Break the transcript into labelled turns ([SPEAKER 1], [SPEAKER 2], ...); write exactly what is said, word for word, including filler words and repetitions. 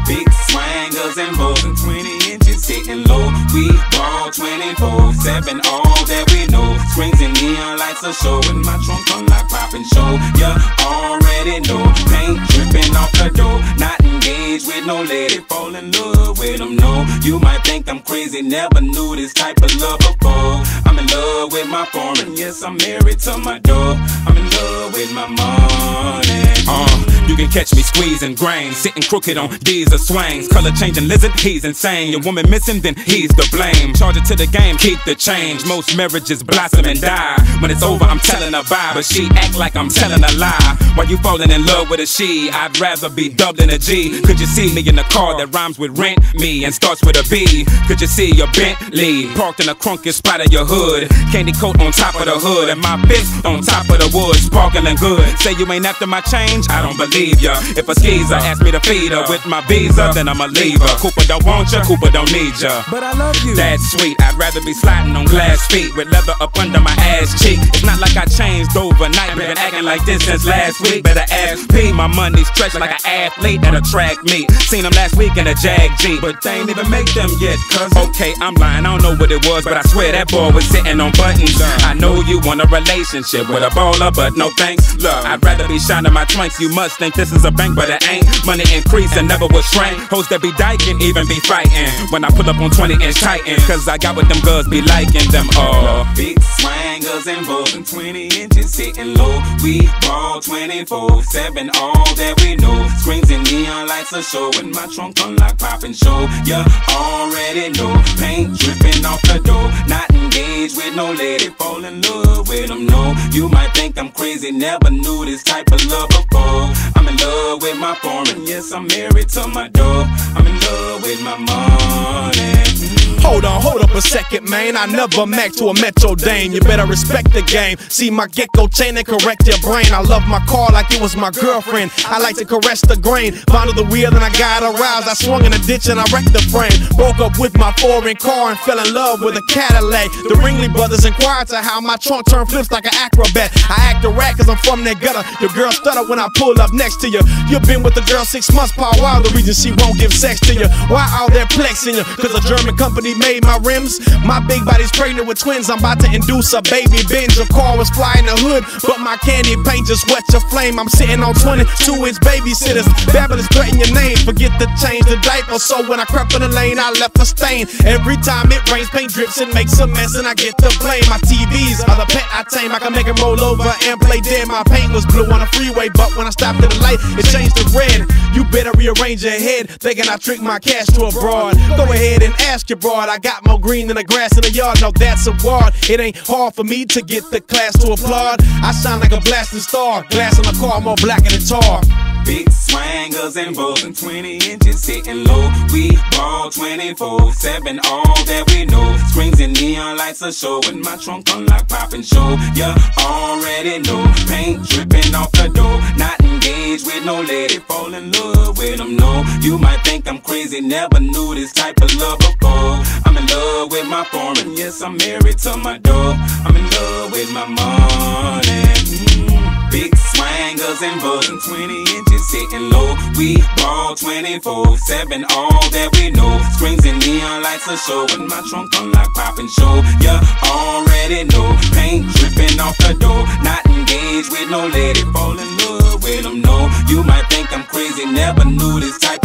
[SPEAKER 1] Big swangers and bows and twenty inches sitting low. We ball twenty-four seven, all that we know. Screens and neon lights are showing. My trunk unlock, pop and show. You already know. Paint dripping off the door. Not engaged with no lady. Fall in love with them, no. You might think I'm crazy, never knew this type of love before. I'm in love with my foreign, yes, I'm married to my dog. I'm in love with my money. Uh, you can catch me squeezing grain, sitting crooked on D's or swings. Color changing lizard, he's insane. Your woman missing, then he's to blame. Charge it to the game, keep the change. Most marriages blossom and die. When it's over, I'm telling her bye, but she act like I'm telling a lie. Why you falling in love with a she? I'd rather be dubbed in a G. Could you see me in a car that rhymes with rent me and starts with a B? Could you see your Bentley parked in a crunky spot of your hood? Candy coat on top of the hood and my bitch on top of the wood, sparkling good. Say you ain't after my change? I don't believe ya. If a skeezer ask me to feed her with my visa, then I'ma leave her. Cooper don't want ya, Cooper don't need ya. But I love you. That's sweet. I'd rather be sliding on glass feet with leather up under my ass cheek. It's not like I changed overnight. Been acting like this since last week. Better ask P. My money stretched like an athlete at a track meet. Seen him last week in a Jag G, but they ain't even make them yet, cuz. Okay, I'm lying, I don't know what it was, but I swear that boy was sitting on buttons. I know you want a relationship with a baller, but no thanks. Look, I'd rather be shining my twinks. You must think this is a bank, but it ain't. Money increase and never will shrink. Hoes that be dyking, even be fighting when I pull up on twenty inch Titan, cause I got what them girls be liking them all. Big swangers and bows and twenty inches sitting low. We ball twenty-four seven, all that we know. Screens and neon lights are showing. My trunk unlock, pop and show. You already know. Paint dripping off the door. Not engaged with no lady. Fall in love with them, no. You might think I'm crazy, never knew this type of love before. I'm in love with my foreign, yes, I'm married to my dog. I'm in love with my money.
[SPEAKER 2] Hold on, hold up a second, man. I never mac to a Metro Dane. You better respect the game. See my gecko chain and correct your brain. I love my car like it was my girlfriend. I like to caress the grain. Fondle the wheel and I got aroused. I swung in a ditch and I wrecked the frame. Broke up with my foreign car and fell in love with a Cadillac. The Ringley brothers inquired to how my trunk turned flips like an acrobat. I act a rat cause I'm from that gutter. Your girl stutter when I pull up next to you. You've been with the girl six months, Paul Wild. The reason she won't give sex to you. Why all that plexing you? Cause a German company made my rims. My big body's pregnant with twins. I'm about to induce a baby binge. Your car was flying the hood, but my candy paint just wet your flame. I'm sitting on twenty-two inch babysitters. Babylons threaten your name. Forget to change the diaper. So when I crept in the lane, I left a stain. Every time it rains, paint drips and makes a mess, and I get to blame. My T Vs are the pet I tame. I can make it roll over and play dead. My paint was blue on the freeway, but when I stopped at the light, it changed to red. You better rearrange your head, thinking I trick my cash to a broad. Go ahead and ask your broad. I got more green than the grass in the yard. No, that's a ward. It ain't hard for me to get the class to applaud. I shine like a blasting star. Glass on the car, more blacker than tar.
[SPEAKER 1] Big swangers and bows and twenty inches sitting low. We ball twenty-four seven, all that we know. Screens and neon lights are showing. My trunk unlock, pop and show. You already know. Paint dripping off the door. Not engaged with no lady. Fall in love with them, no. You might think I'm crazy, never knew this type of love before. I'm in love with my foreign, yes, I'm married to my dog. I'm in love with my money. Mm. Big swangers and bows and twenty inches sitting low. We ball twenty-four seven, all that we know. Screens and neon lights are showing. My trunk unlock, pop and show. You already know. Paint dripping off the door. Not engaged with no lady. Fall in love with them, no. You might think I'm crazy, never knew this type